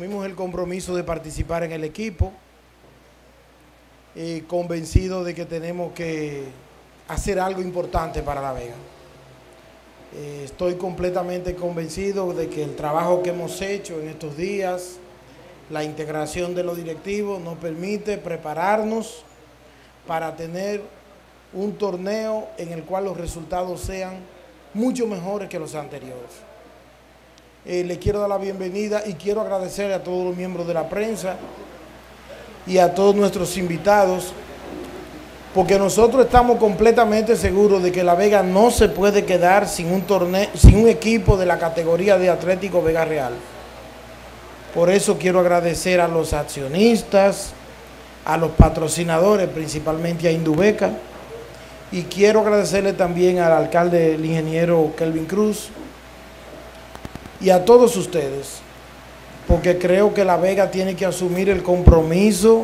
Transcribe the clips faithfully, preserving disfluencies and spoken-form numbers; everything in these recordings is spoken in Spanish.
asumimos el compromiso de participar en el equipo, eh, convencido de que tenemos que hacer algo importante para La Vega. Eh, estoy completamente convencido de que el trabajo que hemos hecho en estos días, la integración de los directivos, nos permite prepararnos para tener un torneo en el cual los resultados sean mucho mejores que los anteriores. Eh, le quiero dar la bienvenida y quiero agradecer a todos los miembros de la prensa y a todos nuestros invitados, porque nosotros estamos completamente seguros de que La Vega no se puede quedar sin un torneo, sin un equipo de la categoría de Atlético Vega Real. Por eso quiero agradecer a los accionistas, a los patrocinadores, principalmente a Indubeca, y quiero agradecerle también al alcalde, el ingeniero Kelvin Cruz, y a todos ustedes, porque creo que La Vega tiene que asumir el compromiso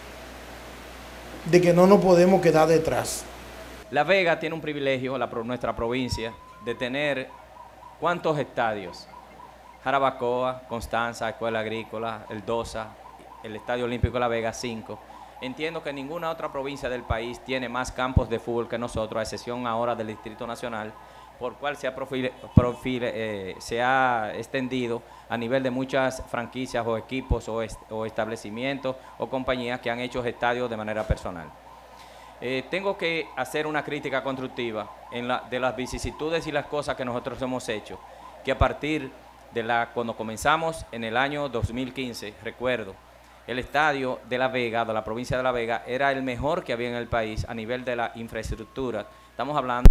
de que no nos podemos quedar detrás. La Vega tiene un privilegio, la, nuestra provincia, de tener ¿cuántos estadios? Jarabacoa, Constanza, Escuela Agrícola, el DOSA, el Estadio Olímpico de La Vega, cinco. Entiendo que ninguna otra provincia del país tiene más campos de fútbol que nosotros, a excepción ahora del Distrito Nacional, por cual se ha, profile, profile, eh, se ha extendido a nivel de muchas franquicias o equipos o, est o establecimientos o compañías que han hecho estadios de manera personal. Eh, tengo que hacer una crítica constructiva en la, de las vicisitudes y las cosas que nosotros hemos hecho, que a partir de la, cuando comenzamos en el año dos mil quince, recuerdo, el estadio de La Vega, de la provincia de La Vega, era el mejor que había en el país a nivel de la infraestructura. Estamos hablando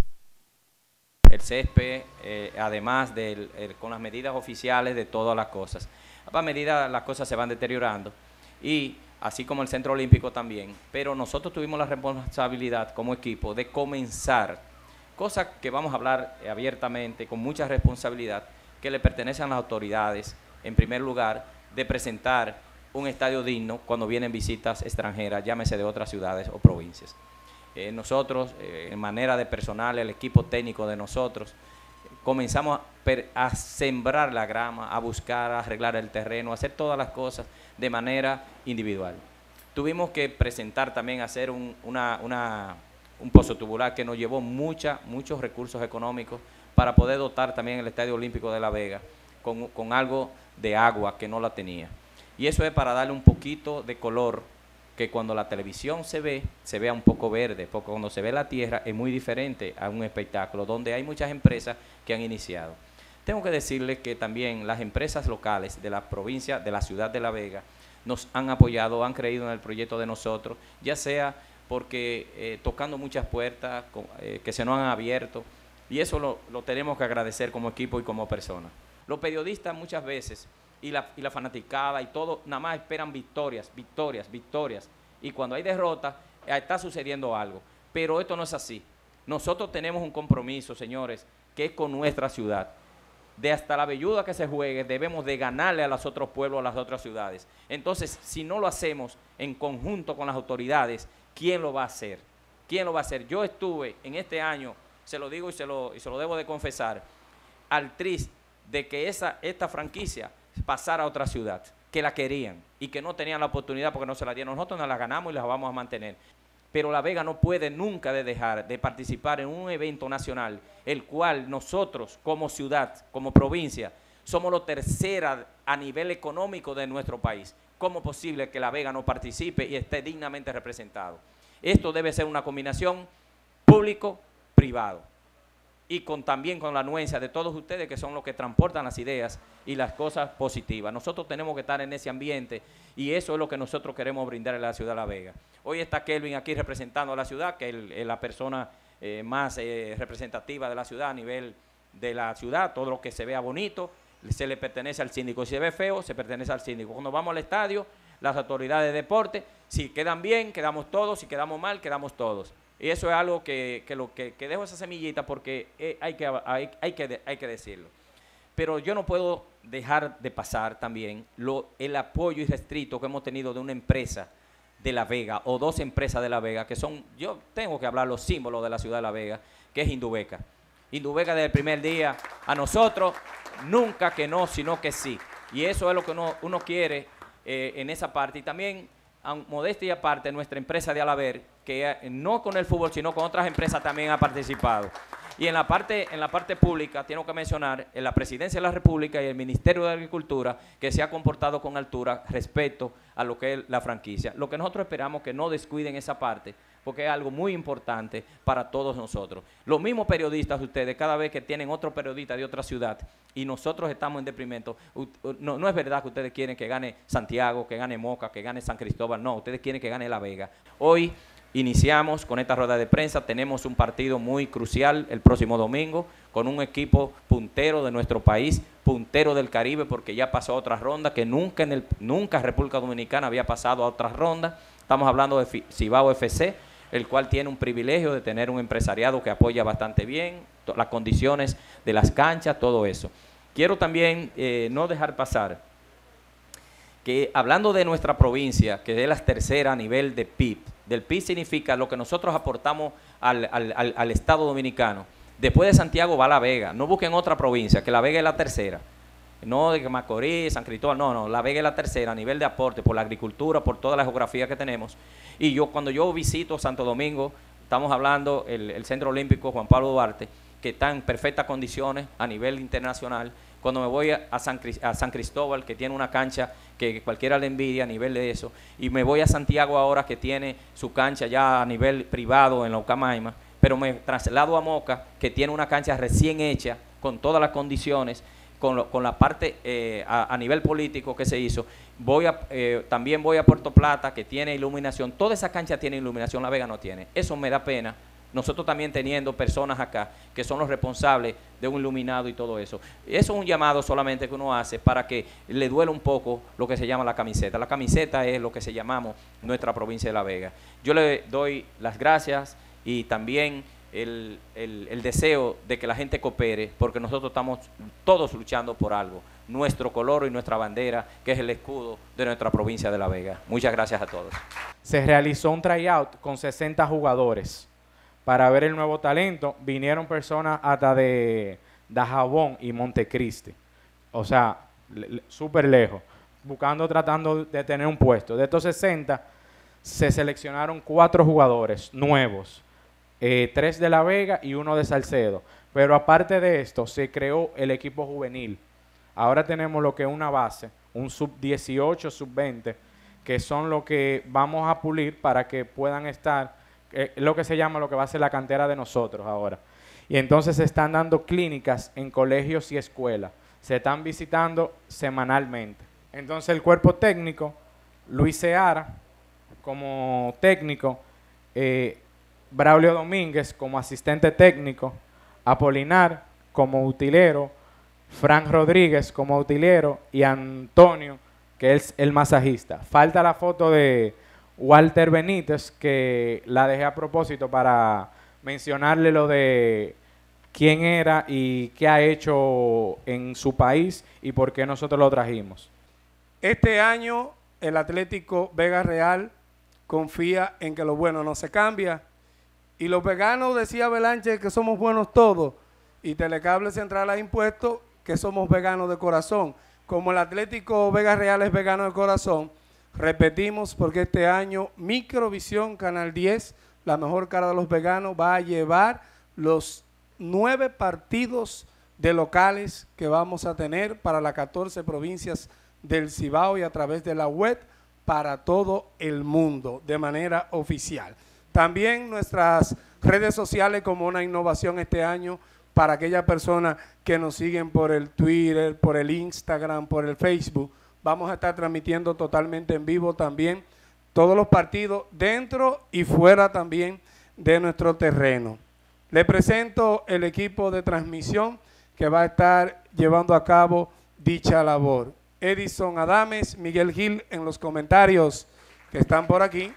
el césped, eh, además de el, el, con las medidas oficiales de todas las cosas. A medida las cosas se van deteriorando, y así como el Centro Olímpico también, pero nosotros tuvimos la responsabilidad como equipo de comenzar, cosas que vamos a hablar eh, abiertamente, con mucha responsabilidad, que le pertenecen a las autoridades, en primer lugar, de presentar un estadio digno cuando vienen visitas extranjeras, llámese de otras ciudades o provincias. Eh, nosotros, eh, en manera de personal, el equipo técnico de nosotros, comenzamos a, a sembrar la grama, a buscar, a arreglar el terreno, a hacer todas las cosas de manera individual. Tuvimos que presentar también, hacer un, una, una, un pozo tubular que nos llevó mucha, muchos recursos económicos para poder dotar también el Estadio Olímpico de La Vega con, con algo de agua que no la tenía. Y eso es para darle un poquito de color, que cuando la televisión se ve, se vea un poco verde, porque cuando se ve la tierra es muy diferente a un espectáculo, donde hay muchas empresas que han iniciado. Tengo que decirles que también las empresas locales de la provincia, de la ciudad de La Vega, nos han apoyado, han creído en el proyecto de nosotros, ya sea porque eh, tocando muchas puertas eh, que se nos han abierto, y eso lo, lo tenemos que agradecer como equipo y como persona. Los periodistas muchas veces, y la, y la fanaticada y todo, nada más esperan victorias, victorias, victorias. Y cuando hay derrota, está sucediendo algo. Pero esto no es así. Nosotros tenemos un compromiso, señores, que es con nuestra ciudad. De hasta la velluda que se juegue, debemos de ganarle a los otros pueblos, a las otras ciudades. Entonces, si no lo hacemos en conjunto con las autoridades, ¿quién lo va a hacer? ¿Quién lo va a hacer? Yo estuve en este año, se lo digo y se lo, y se lo debo de confesar, al triste de que esa, esta franquicia pasar a otra ciudad, que la querían y que no tenían la oportunidad porque no se la dieron. Nosotros nos la ganamos y la vamos a mantener. Pero La Vega no puede nunca de dejar de participar en un evento nacional, el cual nosotros como ciudad, como provincia, somos la tercera a nivel económico de nuestro país. ¿Cómo es posible que La Vega no participe y esté dignamente representado? Esto debe ser una combinación público-privado. Y con, también con la anuencia de todos ustedes, que son los que transportan las ideas y las cosas positivas. Nosotros tenemos que estar en ese ambiente, y eso es lo que nosotros queremos brindar a la ciudad de La Vega. Hoy está Kelvin aquí representando a la ciudad, que es, es la persona eh, más eh, representativa de la ciudad a nivel de la ciudad. Todo lo que se vea bonito se le pertenece al síndico. Si se ve feo, se pertenece al síndico. Cuando vamos al estadio, las autoridades de deporte, si quedan bien, quedamos todos, si quedamos mal, quedamos todos. Y eso es algo que, que, lo, que, que dejo esa semillita, porque eh, hay, que, hay, hay, que, hay que decirlo. Pero yo no puedo dejar de pasar también lo, el apoyo irrestricto que hemos tenido de una empresa de La Vega, o dos empresas de La Vega, que son, yo tengo que hablar los símbolos de la ciudad de La Vega, que es Indubeca. Indubeca desde el primer día, a nosotros, nunca que no, sino que sí. Y eso es lo que uno, uno quiere eh, en esa parte. Y también, a modestia aparte, nuestra empresa de Alaber, que eh, no con el fútbol, sino con otras empresas también ha participado. Y en la parte, en la parte pública, tengo que mencionar en la Presidencia de la República y el Ministerio de Agricultura, que se ha comportado con altura respecto a lo que es la franquicia. Lo que nosotros esperamos que no descuiden esa parte, porque es algo muy importante para todos nosotros. Los mismos periodistas, ustedes, cada vez que tienen otro periodista de otra ciudad y nosotros estamos en deprimento, no, no es verdad que ustedes quieren que gane Santiago, que gane Moca, que gane San Cristóbal, no, ustedes quieren que gane La Vega. Hoy iniciamos con esta rueda de prensa, tenemos un partido muy crucial el próximo domingo con un equipo puntero de nuestro país, puntero del Caribe, porque ya pasó a otra ronda, que nunca en el, nunca República Dominicana había pasado a otra ronda. Estamos hablando de Cibao F C, el cual tiene un privilegio de tener un empresariado que apoya bastante bien, las condiciones de las canchas, todo eso. Quiero también eh, no dejar pasar que hablando de nuestra provincia, que es la tercera a nivel de P I B, del P I B significa lo que nosotros aportamos al, al, al, al Estado Dominicano. Después de Santiago va La Vega, no busquen otra provincia, que La Vega es la tercera. No de Macorís, San Cristóbal, no, no, La Vega es la tercera a nivel de aporte por la agricultura, por toda la geografía que tenemos. Y yo cuando yo visito Santo Domingo, estamos hablando el, el Centro Olímpico Juan Pablo Duarte, que está en perfectas condiciones a nivel internacional. Cuando me voy a, a, San, a San Cristóbal, que tiene una cancha que cualquiera le envidia a nivel de eso, y me voy a Santiago ahora, que tiene su cancha ya a nivel privado en la Ucamaima, pero me traslado a Moca, que tiene una cancha recién hecha, con todas las condiciones, con, lo, con la parte eh, a, a nivel político que se hizo. Voy a, eh, también voy a Puerto Plata, que tiene iluminación. Toda esa cancha tiene iluminación, La Vega no tiene. Eso me da pena. Nosotros también teniendo personas acá que son los responsables de un iluminado y todo eso. Eso es un llamado solamente que uno hace para que le duele un poco lo que se llama la camiseta. La camiseta es lo que se llamamos nuestra provincia de La Vega. Yo le doy las gracias y también el, el, el deseo de que la gente coopere, porque nosotros estamos todos luchando por algo. Nuestro color y nuestra bandera, que es el escudo de nuestra provincia de La Vega. Muchas gracias a todos. Se realizó un tryout con sesenta jugadores. Para ver el nuevo talento, vinieron personas hasta de Dajabón y Montecristi. O sea, súper lejos, buscando, tratando de tener un puesto. De estos sesenta, se seleccionaron cuatro jugadores nuevos, eh, tres de La Vega y uno de Salcedo. Pero aparte de esto, se creó el equipo juvenil. Ahora tenemos lo que es una base, un sub dieciocho, sub veinte, que son lo que vamos a pulir para que puedan estar, es lo que se llama, lo que va a ser la cantera de nosotros ahora. Y entonces se están dando clínicas en colegios y escuelas. Se están visitando semanalmente. Entonces el cuerpo técnico, Luis Seara como técnico, eh, Braulio Domínguez como asistente técnico, Apolinar como utilero, Frank Rodríguez como utilero y Antonio, que es el masajista. Falta la foto de Walter Benítez, que la dejé a propósito para mencionarle lo de quién era y qué ha hecho en su país y por qué nosotros lo trajimos. Este año el Atlético Vega Real confía en que lo bueno no se cambia, y los veganos, decía Belanche, que somos buenos todos, y Telecable Central ha impuesto que somos veganos de corazón. Como el Atlético Vega Real es vegano de corazón, repetimos, porque este año Microvisión Canal diez, la mejor cara de los veganos, va a llevar los nueve partidos de locales que vamos a tener para las catorce provincias del Cibao y a través de la web para todo el mundo de manera oficial. También nuestras redes sociales como una innovación este año para aquellas personas que nos siguen por el Twitter, por el Instagram, por el Facebook. Vamos a estar transmitiendo totalmente en vivo también todos los partidos dentro y fuera también de nuestro terreno. Le presento el equipo de transmisión que va a estar llevando a cabo dicha labor. Edison Adames, Miguel Gil en los comentarios que están por aquí.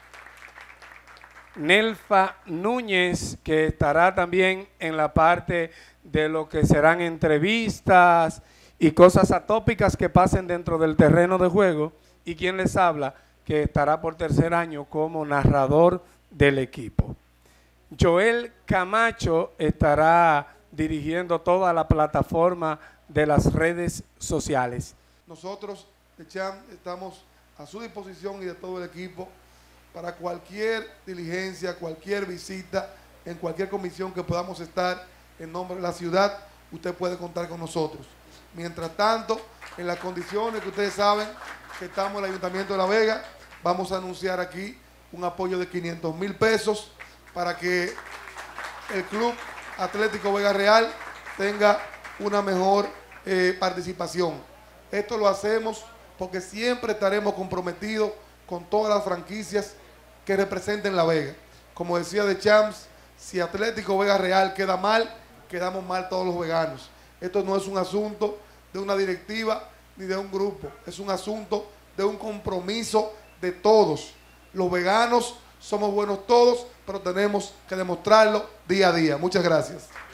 Nelfa Núñez, que estará también en la parte de lo que serán entrevistas y cosas atópicas que pasen dentro del terreno de juego, y quien les habla, que estará por tercer año como narrador del equipo. Joel Camacho estará dirigiendo toda la plataforma de las redes sociales. nosotros, de Cham, estamos a su disposición y de todo el equipo para cualquier diligencia, cualquier visita, en cualquier comisión que podamos estar en nombre de la ciudad, usted puede contar con nosotros. Mientras tanto, en las condiciones que ustedes saben que estamos en el Ayuntamiento de La Vega, vamos a anunciar aquí un apoyo de quinientos mil pesos para que el Club Atlético Vega Real tenga una mejor eh, participación. Esto lo hacemos porque siempre estaremos comprometidos con todas las franquicias que representen La Vega. Como decía de Champs, si Atlético Vega Real queda mal, quedamos mal todos los veganos. Esto no es un asunto de una directiva ni de un grupo, es un asunto de un compromiso de todos. Los veganos somos buenos todos, pero tenemos que demostrarlo día a día. Muchas gracias.